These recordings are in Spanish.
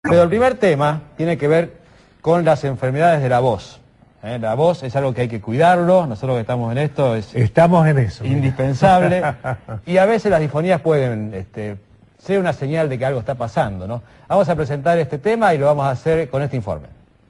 Pero el primer tema tiene que ver con las enfermedades de la voz. La voz es algo que hay que cuidarlo, nosotros que estamos en esto estamos en eso, indispensable. Y a veces las disfonías pueden ser una señal de que algo está pasando, ¿no? Vamos a presentar este tema y lo vamos a hacer con este informe.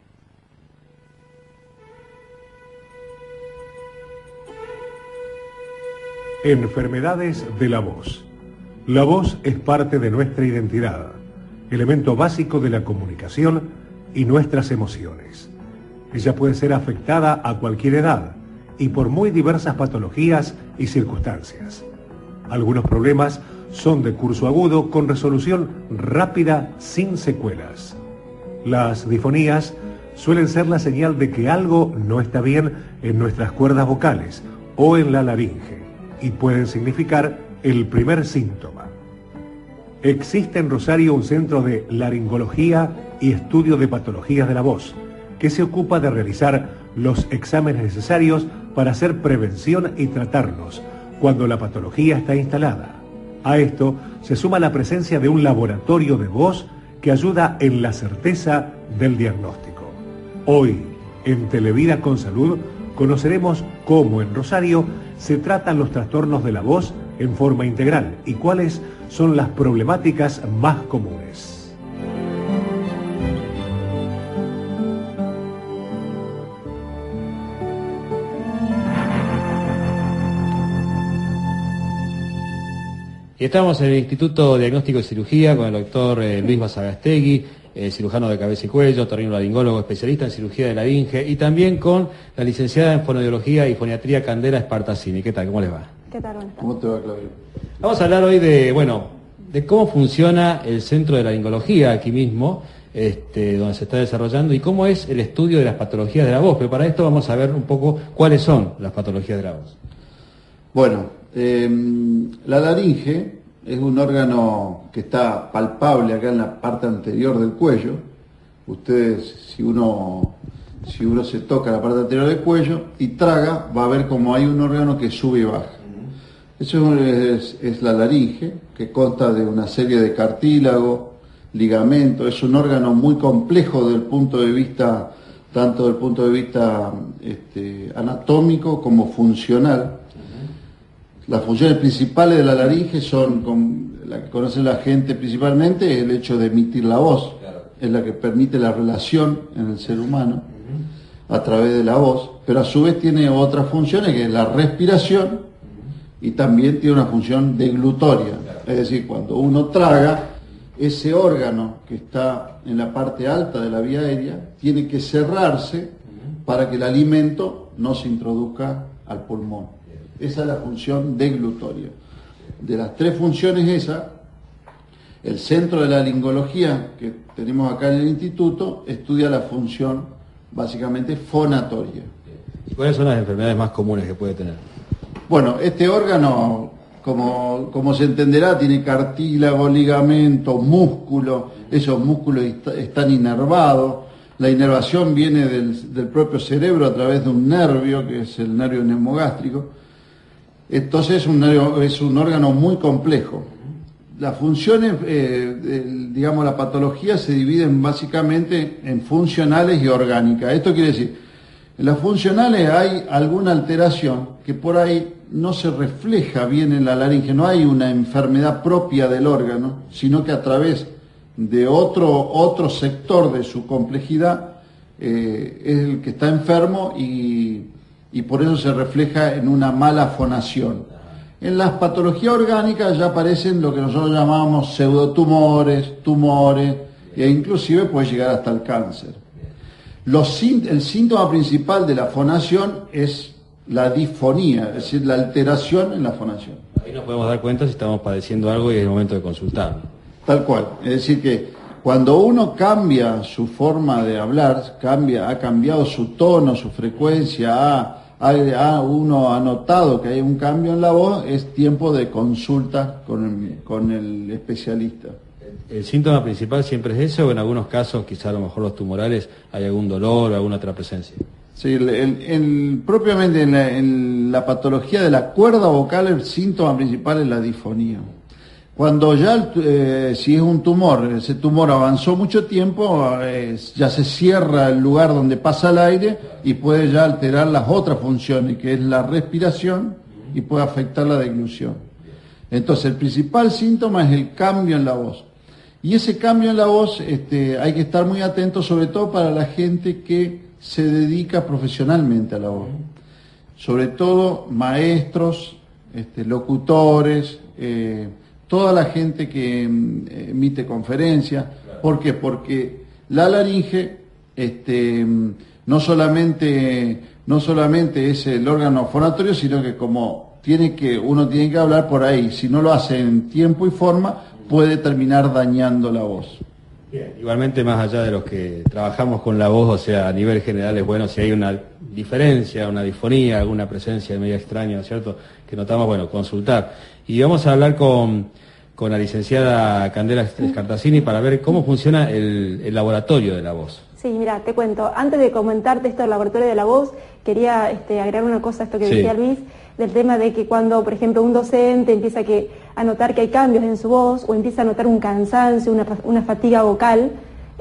Enfermedades de la voz. La voz es parte de nuestra identidad, elemento básico de la comunicación y nuestras emociones. Ella puede ser afectada a cualquier edad y por muy diversas patologías y circunstancias. Algunos problemas son de curso agudo con resolución rápida sin secuelas. Las disfonías suelen ser la señal de que algo no está bien en nuestras cuerdas vocales o en la laringe y pueden significar el primer síntoma. Existe en Rosario un centro de laringología y estudio de patologías de la voz, que se ocupa de realizar los exámenes necesarios para hacer prevención y tratarlos cuando la patología está instalada. A esto se suma la presencia de un laboratorio de voz que ayuda en la certeza del diagnóstico. Hoy, en Televida con Salud, conoceremos cómo en Rosario se tratan los trastornos de la voz en forma integral y cuáles son las problemáticas más comunes. Y estamos en el Instituto Diagnóstico y Cirugía con el doctor Luis Basagastegui, cirujano de cabeza y cuello, otorrinolaringólogo especialista en cirugía de laringe, y también con la licenciada en fonoaudiología y foniatría Candela Espartacini. ¿Qué tal? ¿Cómo les va? ¿Qué tal? Buenas tardes. ¿Cómo te va, Claudio? Vamos a hablar hoy de cómo funciona el Centro de Laringología aquí mismo, donde se está desarrollando, y cómo es el estudio de las patologías de la voz. Pero para esto vamos a ver un poco cuáles son las patologías de la voz. Bueno, la laringe es un órgano que está palpable acá en la parte anterior del cuello. Ustedes, si uno se toca la parte anterior del cuello y traga, va a ver como hay un órgano que sube y baja. Eso es la laringe, que consta de una serie de cartílago, ligamento. Es un órgano muy complejo desde el punto de vista, tanto desde el punto de vista anatómico como funcional. Las funciones principales de la laringe son, la que conoce la gente principalmente, es el hecho de emitir la voz. Claro. Es la que permite la relación en el ser humano a través de la voz, pero a su vez tiene otras funciones, que es la respiración, y también tiene una función deglutoria. Claro. Es decir, cuando uno traga, ese órgano que está en la parte alta de la vía aérea tiene que cerrarse para que el alimento no se introduzca al pulmón. Esa es la función deglutoria. De las tres funciones esa, el centro de la laringología que tenemos acá en el instituto estudia la función básicamente fonatoria. ¿Y cuáles son las enfermedades más comunes que puede tener? Bueno, este órgano, como se entenderá, tiene cartílago, ligamento, músculo. Esos músculos están inervados. La inervación viene del propio cerebro a través de un nervio, que es el nervio neumogástrico. Entonces es un órgano muy complejo. Las funciones, digamos, la patología se dividen básicamente en funcionales y orgánicas. Esto quiere decir, en las funcionales hay alguna alteración que por ahí no se refleja bien en la laringe, no hay una enfermedad propia del órgano, sino que a través de otro sector de su complejidad es el que está enfermo y por eso se refleja en una mala fonación. En las patologías orgánicas ya aparecen lo que nosotros llamamos pseudotumores, tumores, e inclusive puede llegar hasta el cáncer. El síntoma principal de la fonación es la disfonía, es decir, la alteración en la fonación. Ahí nos podemos dar cuenta si estamos padeciendo algo y es el momento de consultar. Tal cual, es decir que cuando uno cambia su forma de hablar, ha cambiado su tono, su frecuencia, uno ha notado que hay un cambio en la voz, es tiempo de consulta con el especialista. ¿El síntoma principal siempre es eso o en algunos casos, quizá a lo mejor los tumorales, hay algún dolor o alguna otra presencia? Sí, propiamente en la patología de la cuerda vocal el síntoma principal es la disfonía. Cuando ya, si es un tumor, ese tumor avanzó mucho tiempo, ya se cierra el lugar donde pasa el aire y puede ya alterar las otras funciones, que es la respiración, y puede afectar la deglución. Entonces, el principal síntoma es el cambio en la voz. Y ese cambio en la voz hay que estar muy atento, sobre todo para la gente que se dedica profesionalmente a la voz. Sobre todo maestros, locutores, toda la gente que emite conferencias. ¿Por qué? Porque la laringe no solamente es el órgano fonatorio, sino que como uno tiene que hablar por ahí, si no lo hace en tiempo y forma, puede terminar dañando la voz. Bien. Igualmente, más allá de los que trabajamos con la voz, o sea, a nivel general es bueno si hay una diferencia, una disfonía, alguna presencia media extraña, ¿cierto?, que notamos, bueno, consultar. Y vamos a hablar con la licenciada Candela Scartazzini para ver cómo funciona el laboratorio de la voz. Sí, mira, te cuento, antes de comentarte esto del laboratorio de la voz, quería agregar una cosa a esto que decía Luis, del tema de que cuando, por ejemplo, un docente empieza a notar que hay cambios en su voz o empieza a notar un cansancio, una fatiga vocal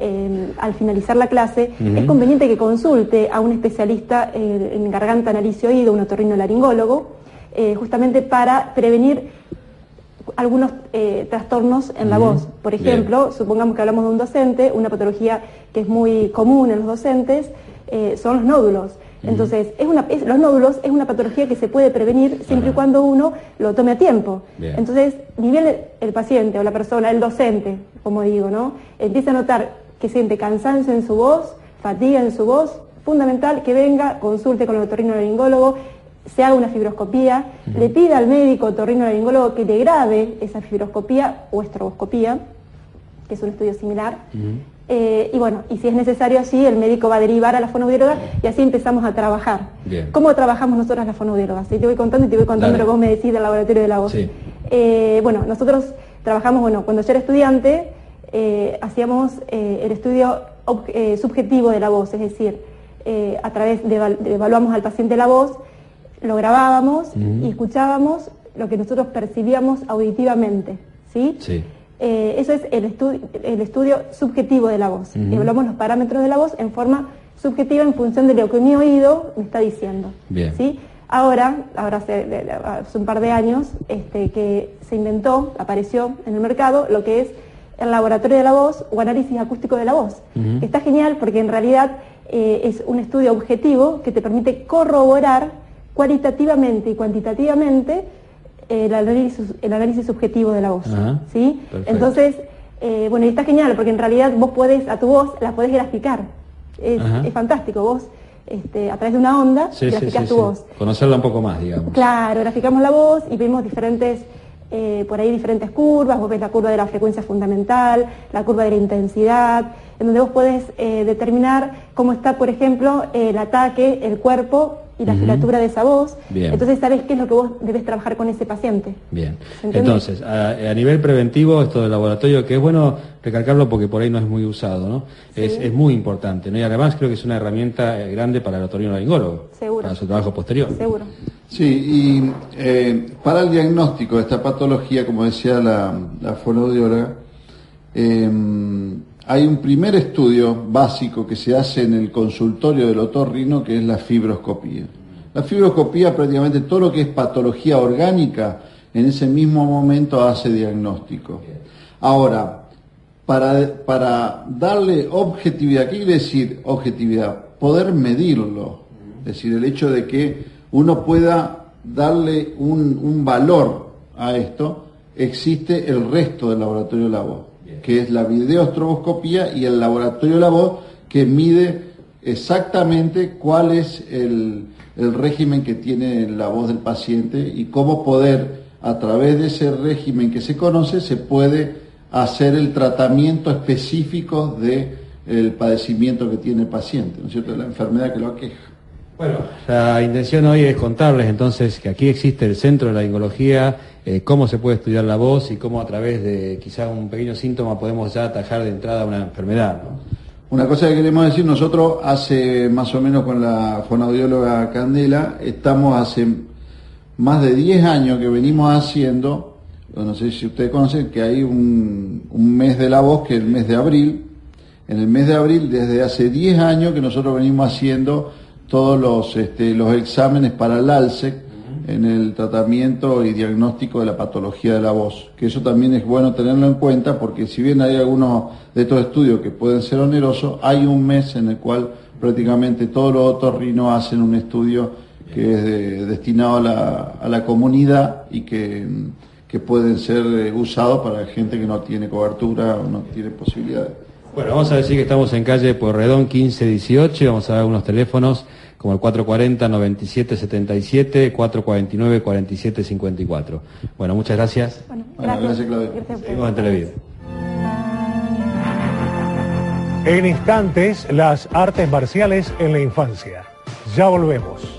al finalizar la clase, es conveniente que consulte a un especialista en garganta, nariz y oído, un otorrinolaringólogo, justamente para prevenir algunos trastornos en la voz. Por ejemplo, supongamos que hablamos de un docente, una patología que es muy común en los docentes son los nódulos. Entonces, los nódulos es una patología que se puede prevenir siempre y cuando uno lo tome a tiempo. Bien. Entonces, ni bien el paciente o la persona, el docente, como digo, ¿no?, empieza a notar que siente cansancio en su voz, fatiga en su voz, fundamental que venga, consulte con el otorrinolaringólogo, se haga una fibroscopía, le pida al médico otorrinolaringólogo que le grabe esa fibroscopía o estroboscopía, que es un estudio similar. Y bueno, y si es necesario así, el médico va a derivar a la fonoaudióloga y así empezamos a trabajar. Bien. ¿Cómo trabajamos nosotros las fonoaudiólogas? Te voy contando lo que vos me decís del laboratorio de la voz. Sí. Bueno, nosotros trabajamos, cuando yo era estudiante, hacíamos el estudio subjetivo de la voz, es decir, a través evaluamos al paciente la voz, lo grabábamos y escuchábamos lo que nosotros percibíamos auditivamente, ¿sí? Sí. Eso es el estudio subjetivo de la voz. Evaluamos los parámetros de la voz en forma subjetiva en función de lo que mi oído me está diciendo. Bien. ¿Sí? Ahora hace un par de años, que se apareció en el mercado lo que es el laboratorio de la voz o análisis acústico de la voz. Que está genial porque en realidad es un estudio objetivo que te permite corroborar cualitativamente y cuantitativamente el análisis subjetivo de la voz. ¿Sí? Entonces, y está genial porque en realidad vos a tu voz la podés graficar. Es fantástico, vos a través de una onda graficás tu voz. Conocerla un poco más, digamos. Claro, graficamos la voz y vemos diferentes curvas. Vos ves la curva de la frecuencia fundamental, la curva de la intensidad, en donde vos podés determinar cómo está, por ejemplo, el ataque, el cuerpo y la filatura de esa voz. Bien. Entonces sabés qué es lo que vos debes trabajar con ese paciente. Bien. Entonces, a nivel preventivo, esto del laboratorio, que es bueno recalcarlo porque por ahí no es muy usado, ¿no? Sí. Es muy importante, ¿no? Y además creo que es una herramienta grande para el otorrinolaringólogo. Seguro. Para su trabajo posterior. Seguro. Sí, y para el diagnóstico de esta patología, como decía la fonoaudióloga, hay un primer estudio básico que se hace en el consultorio del otorrino, que es la fibroscopía. La fibroscopía, prácticamente todo lo que es patología orgánica, en ese mismo momento hace diagnóstico. Ahora, para darle objetividad, ¿qué quiere decir objetividad? Poder medirlo. Es decir, el hecho de que uno pueda darle un valor a esto, existe el resto del laboratorio de la voz, que es la videoestroboscopía y el laboratorio de la voz, que mide exactamente cuál es el régimen que tiene la voz del paciente y cómo poder, a través de ese régimen que se conoce, se puede hacer el tratamiento específico del padecimiento que tiene el paciente, ¿no es cierto?, de la enfermedad que lo aqueja. Bueno, la intención hoy es contarles entonces que aquí existe el Centro de Laringología, cómo se puede estudiar la voz y cómo a través de quizá un pequeño síntoma podemos ya atajar de entrada una enfermedad, ¿no? Una cosa que queremos decir, nosotros hace más o menos con la fonoaudióloga Candela, estamos hace más de 10 años que venimos haciendo no sé si ustedes conocen, que hay un mes de la voz, que es el mes de abril. En el mes de abril, desde hace 10 años que nosotros venimos haciendo todos los exámenes para el ALSEC en el tratamiento y diagnóstico de la patología de la voz. Que eso también es bueno tenerlo en cuenta, porque si bien hay algunos de estos estudios que pueden ser onerosos, hay un mes en el cual prácticamente todos los otorrinos hacen un estudio que es destinado a la comunidad y que pueden ser usados para gente que no tiene cobertura o no tiene posibilidades. Bueno, vamos a decir que estamos en calle Pueyrredón 1518, vamos a dar unos teléfonos como el 440-9777, 449-4754. Bueno, muchas gracias. Bueno, gracias Claudio. Seguimos en Televid. En instantes, las artes marciales en la infancia. Ya volvemos.